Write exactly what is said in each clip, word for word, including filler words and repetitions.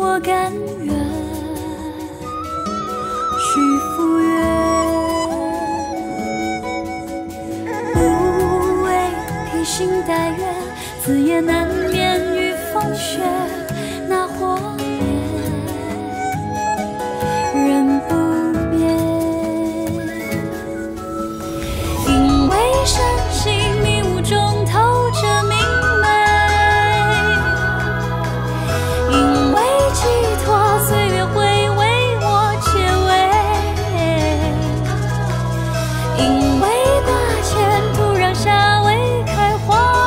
我甘愿去赴约，不为披星戴月，子夜难眠于风雪。那火焰人不灭，因为深信迷雾中透着明媚，因为寄托岁月会为我解围，因为挂牵土壤下未开花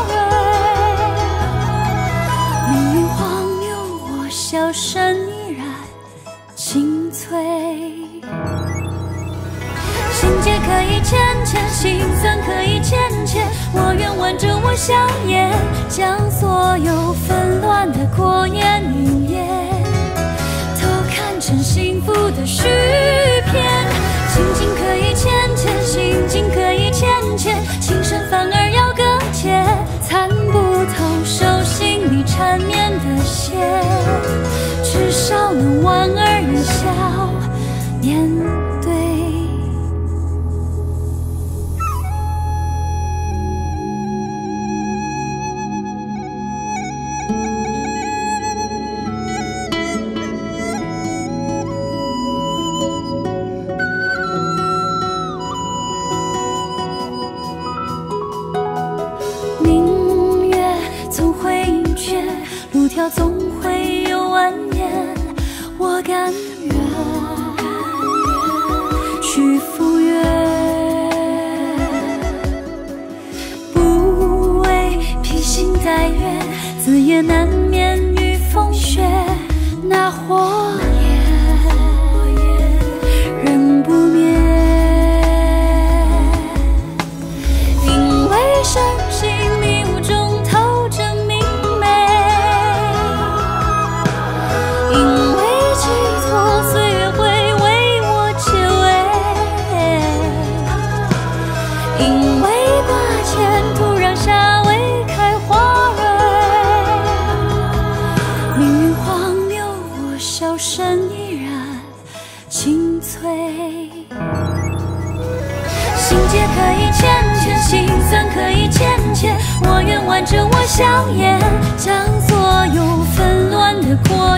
蕊，命运荒谬，我笑声依然清脆。心结可以牵牵，心酸可以牵牵，我愿挽着我笑颜，将所有纷乱的过眼云烟都看成幸福的续篇。情景可以牵牵，心境可以牵牵，情深反而要搁浅，参不透手心里缠绵的线，至少能莞尔一笑面对。明月总会盈缺，路条总会有蜿蜒，我甘愿去赴约，不为披星戴月，子夜难眠于风雪。那火焰人不灭，因为深信迷雾中透着明媚，因为寄托岁月会为我解围，因为挂牵土壤下未开花蕊，命运荒谬，我笑声依然清脆。心结可以牵牵，心酸可以牵牵，我愿挽着我笑颜，将所有纷乱的过